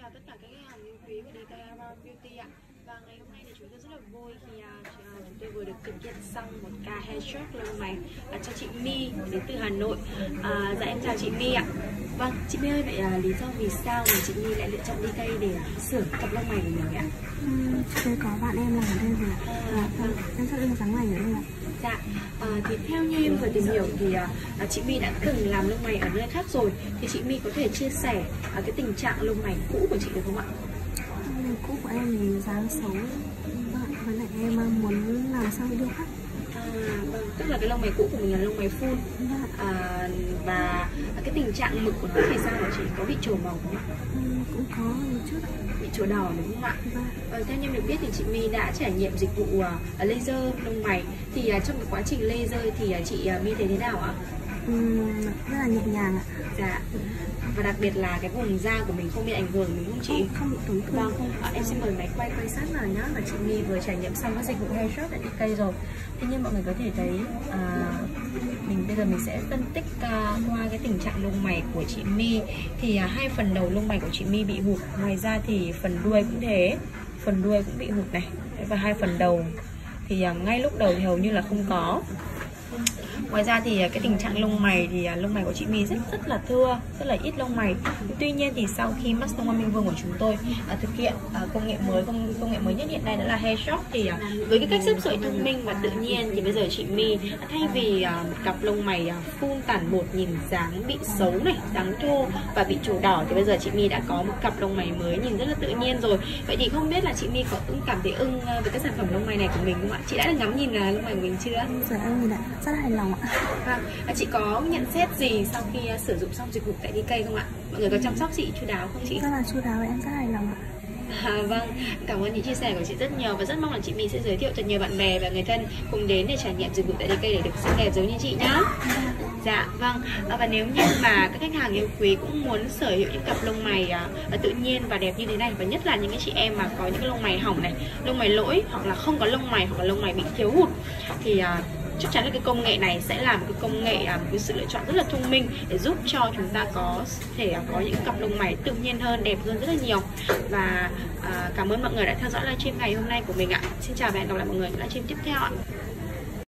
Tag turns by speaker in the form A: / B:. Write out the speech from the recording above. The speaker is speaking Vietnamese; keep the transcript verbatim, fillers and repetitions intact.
A: chào tất cả các khách hàng yêu quý của đê ca Around Beauty ạ. Và ngày hôm nay thì chúng tôi rất là vui khi uh, chúng tôi vừa được thực hiện xong một ca hair shop lông mày uh, cho chị My đến từ Hà Nội. Uh, dạ em chào chị My ạ. Vâng, chị My ơi, vậy uh, lý do vì sao mà chị My lại lựa chọn đê ca để sửa cặp lông mày của mình ạ?
B: Ừ, tôi có bạn em làm ở đây rồi. À, vâng. Em rất yêu dáng mày ở đây ạ.
A: Dạ, à, thì theo như em vừa tìm hiểu thì à, chị My đã từng làm lông mày ở nơi khác rồi. Thì chị My có thể chia sẻ à, cái tình trạng lông mày cũ của chị được không ạ?
B: Lông mày cũ của em thì dáng xấu, với lại em muốn làm sao để điều khác.
A: À, vâng, tức là cái lông mày cũ của mình là lông mày full. À, và cái tình trạng mực của nó thì sao hả chị? Có bị trổ màu không ạ?
B: Ừ, cũng có một chút.
A: Bị trổ đỏ đúng không ạ?
B: Vâng.
A: Vâng, theo như mình biết thì chị My đã trải nghiệm dịch vụ uh, laser lông mày. Thì uh, trong cái quá trình laser thì uh, chị uh, My thấy thế nào ạ?
B: Ừ, rất là nhẹ nhàng ạ.
A: Dạ. Và đặc biệt là cái vùng da của mình không bị ảnh hưởng đúng không chị?
B: Không, không bị tổn thương.
A: Vâng, không. À, em xin mời máy quay quay sát vào nhá. Và chị My vừa trải nghiệm xong các dịch vụ hair shop tại đê ca rồi. Thế nhưng mọi người có thể thấy à, mình bây giờ mình sẽ phân tích uh, qua cái tình trạng lông mày của chị My. Thì uh, hai phần đầu lông mày của chị My bị hụt. Ngoài ra thì phần đuôi cũng thế, phần đuôi cũng bị hụt này. Và hai phần đầu thì uh, ngay lúc đầu thì hầu như là không có. Ngoài ra thì cái tình trạng lông mày thì lông mày của chị My rất rất là thưa, rất là ít lông mày. Tuy nhiên thì sau khi mắt Salon Hoa Minh Vương của chúng tôi à, thực hiện à, công nghệ mới công công nghệ mới nhất hiện nay đó là hair shop, thì à, với cái cách xếp sợi thông minh và tự nhiên thì bây giờ chị My à, thay vì à, một cặp lông mày à, phun tản bột nhìn dáng bị xấu này, dáng thô và bị trổ đỏ, thì bây giờ chị My đã có một cặp lông mày mới nhìn rất là tự nhiên rồi. Vậy thì không biết là chị My có ưng cảm thấy ưng với các sản phẩm lông mày này của mình không ạ? Chị đã được ngắm nhìn là lông mày của mình chưa?
B: Giờ em đã rất hài lòng ạ.
A: Vâng, chị có nhận xét gì sau khi uh, sử dụng xong dịch vụ tại đê ca không ạ? Mọi người có chăm sóc chị chu đáo không chị?
B: Rất là chu đáo, em rất hài lòng ạ.
A: À, vâng, cảm ơn những chia sẻ của chị rất nhiều và rất mong là chị My sẽ giới thiệu thật nhiều bạn bè và người thân cùng đến để trải nghiệm dịch vụ tại đê ca để được xinh đẹp giống như chị nhá. Dạ, vâng, à, và nếu như mà các khách hàng yêu quý cũng muốn sở hữu những cặp lông mày à, tự nhiên và đẹp như thế này, và nhất là những cái chị em mà có những cái lông mày hỏng này, lông mày lỗi hoặc là không có lông mày hoặc là lông mày bị thiếu hụt, thì à, chắc chắn là cái công nghệ này sẽ là một cái công nghệ, một cái sự lựa chọn rất là thông minh để giúp cho chúng ta có thể có những cặp lông mày tự nhiên hơn, đẹp hơn rất là nhiều. Và à, cảm ơn mọi người đã theo dõi livestream ngày hôm nay của mình ạ. Xin chào và hẹn gặp lại mọi người ở livestream tiếp theo ạ.